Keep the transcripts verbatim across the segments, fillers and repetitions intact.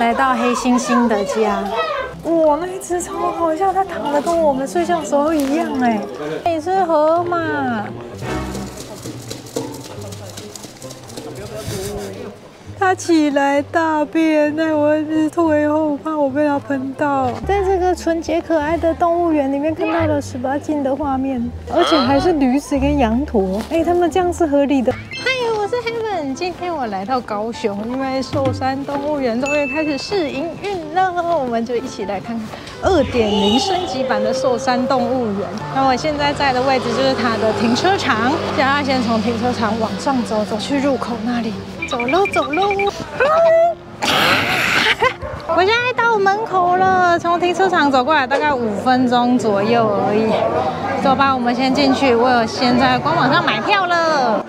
来到黑猩猩的家。哇，那一只超好笑，它躺的跟我们睡觉的时候一样哎。你是河马。它起来大便，那我一直退后，怕我被它喷到。在这个纯洁可爱的动物园里面看到了十八禁的画面，而且还是驴子跟羊驼。哎，他们这样是合理的。嗨，我是 Heaven， 今天我来到高雄，因为寿山动物园终于开始试营运了，我们就一起来看看二点零升级版的寿山动物园。那我现在在的位置就是它的停车场，现在先从停车场往上走，走去入口那里。走喽走喽！我现在到门口了，从停车场走过来大概五分钟左右而已。走吧，我们先进去。我有先在官网上买票了。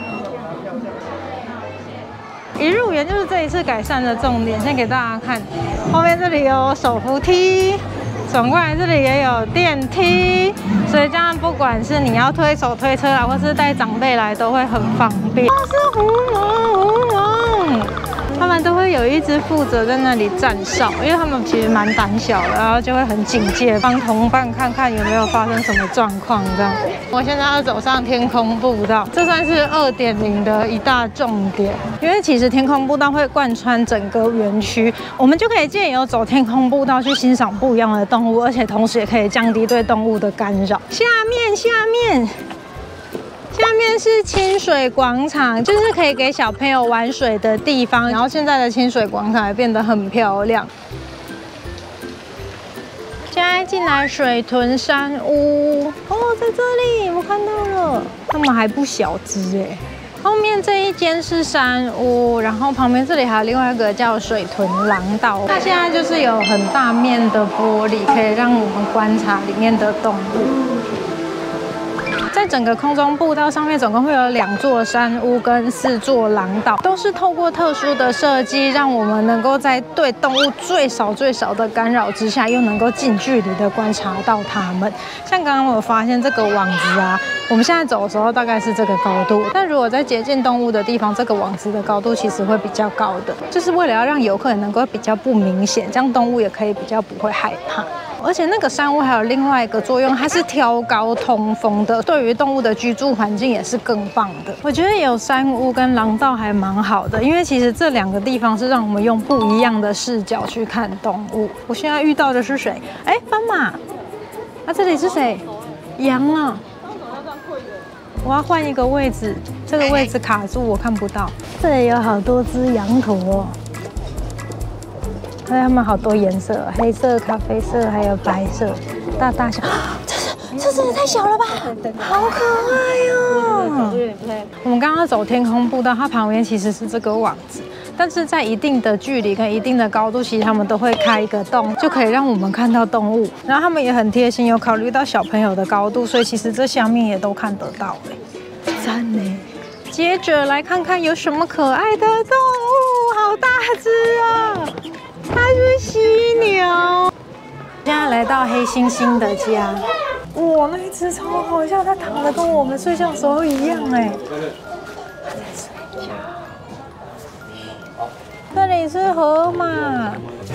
一入园就是这一次改善的重点，先给大家看。后面这里有手扶梯，转过来这里也有电梯，所以这样不管是你要推手推车啊，或是带长辈来，都会很方便。哦，是狐獴，狐獴，他们都会有一只负责在那里站哨，因为他们其实蛮胆小的，然后就会很警戒，帮同伴看看有没有发生什么状况这样。我现在要走上天空步道，这算是 二点零 的一大重点，因为其实天空步道会贯穿整个园区，我们就可以借由走天空步道去欣赏不一样的动物，而且同时也可以降低对动物的干扰。下面，下面。下面是清水广场，就是可以给小朋友玩水的地方。然后现在的清水广场也变得很漂亮。现在进来水豚山屋哦，在这里我看到了，它们还不小只哎。后面这一间是山屋，然后旁边这里还有另外一个叫水豚廊道。它现在就是有很大面的玻璃，可以让我们观察里面的动物。在整个空中步道上面，总共会有两座山屋跟四座廊道，都是透过特殊的设计，让我们能够在对动物最少最少的干扰之下，又能够近距离的观察到它们。像刚刚我有发现这个网子啊，我们现在走的时候大概是这个高度，但如果在接近动物的地方，这个网子的高度其实会比较高的，就是为了要让游客能够比较不明显，这样动物也可以比较不会害怕。而且那个山屋还有另外一个作用，它是挑高通风的，对于动物的居住环境也是更棒的。我觉得有山屋跟廊道还蛮好的，因为其实这两个地方是让我们用不一样的视角去看动物。我现在遇到的是谁？哎，斑马。那、啊、这里是谁？羊啊。我要换一个位置，这个位置卡住，我看不到。这里有好多只羊驼哦。它们好多颜色，黑色、咖啡色，还有白色，大大小。这是这真的太小了吧，好可爱哦！我们刚刚走天空步道，它旁边其实是这个网子，但是在一定的距离跟一定的高度，其实他们都会开一个洞，就可以让我们看到动物。然后他们也很贴心，有考虑到小朋友的高度，所以其实这下面也都看得到。哎，赞呢！接着来看看有什么可爱的动物，好大只啊！它是犀牛。现在来到黑猩猩的家。哇，那一只超好笑，它躺的跟我们睡觉的时候一样哎。它在睡觉。这里是河马。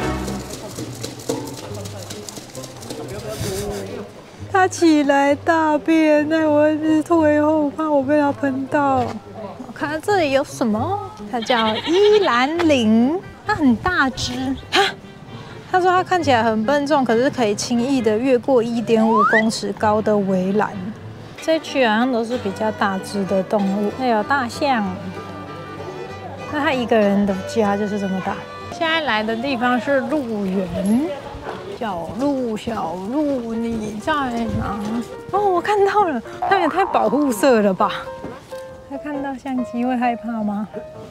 它起来大便，那我一直退后，怕我被它喷到。我看这里有什么？它叫依兰羚。它很大只，他说它看起来很笨重，可是可以轻易的越过一点五公尺高的围栏。这区好像都是比较大只的动物，还有大象。那它一个人的家就是这么大。现在来的地方是鹿园，小鹿小鹿你在哪？哦，我看到了，它也太保护色了吧？它看到相机会害怕吗？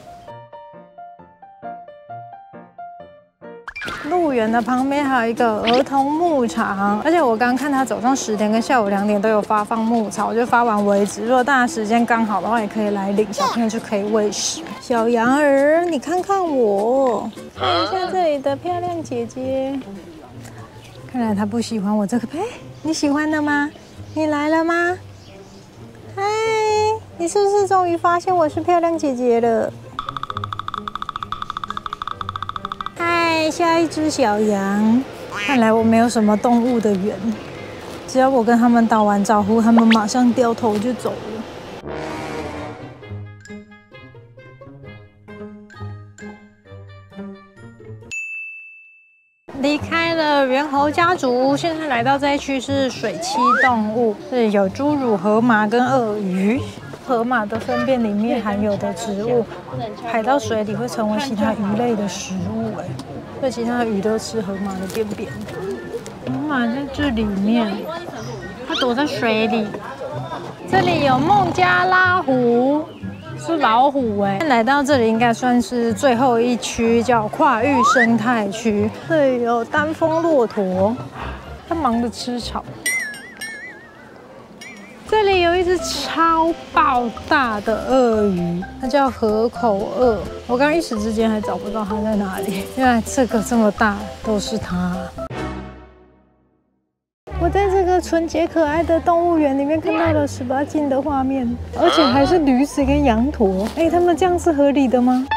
鹿园的旁边还有一个儿童牧场，而且我刚看它早上十点跟下午两点都有发放牧草，就发完为止。如果大家时间刚好的话，也可以来领，小朋友就可以喂食。小羊儿，你看看我，看一下这里的漂亮姐姐。看来她不喜欢我这个，哎，你喜欢的吗？你来了吗？嗨，你是不是终于发现我是漂亮姐姐了？ 下一只小羊。看来我没有什么动物的缘，只要我跟他们打完招呼，他们马上掉头就走了。离开了猿猴家族，现在来到这一区是水栖动物，这里有侏儒、河马跟鳄鱼。河马的粪便里面含有的植物，排到水里会成为其他鱼类的食物。哎，所以其他鱼都吃河马的便便。河马在这里面，它躲在水里。这里有孟加拉虎。是老虎哎、欸，来到这里应该算是最后一区，叫跨域生态区。这里有丹峰骆驼，它忙着吃草。这里有一只超爆大的鳄鱼，它叫河口鳄。我刚刚一时之间还找不到它在哪里，原来这个这么大都是它。我在这个纯洁可爱的动物园里面看到了十八禁的画面，而且还是驴子跟羊驼。哎，他们这样是合理的吗？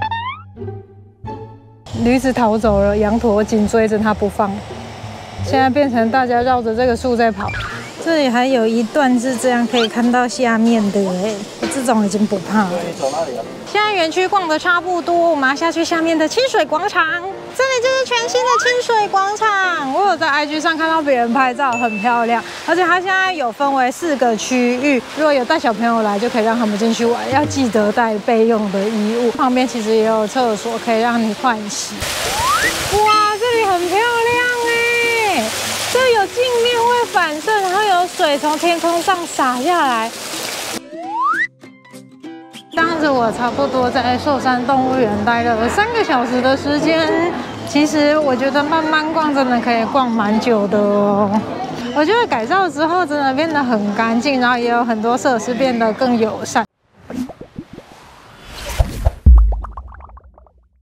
驴子逃走了，羊驼紧追着它不放。现在变成大家绕着这个树在跑。这里还有一段是这样可以看到下面的，哎，这种已经不怕了。现在园区逛的差不多，我们要下去下面的清水广场。这里就是全新的清水广场，我有在 I G 上看到别人拍照，很漂亮。而且它现在有分为四个区域，如果有带小朋友来，就可以让他们进去玩，要记得带备用的衣物。旁边其实也有厕所，可以让你换洗。哇，这里很漂亮哎！这有镜面会反射，然后有水从天空上洒下来。当时我差不多在寿山动物园待了三个小时的时间，其实我觉得慢慢逛真的可以逛蛮久的哦。我觉得改造之后真的变得很干净，然后也有很多设施变得更友善。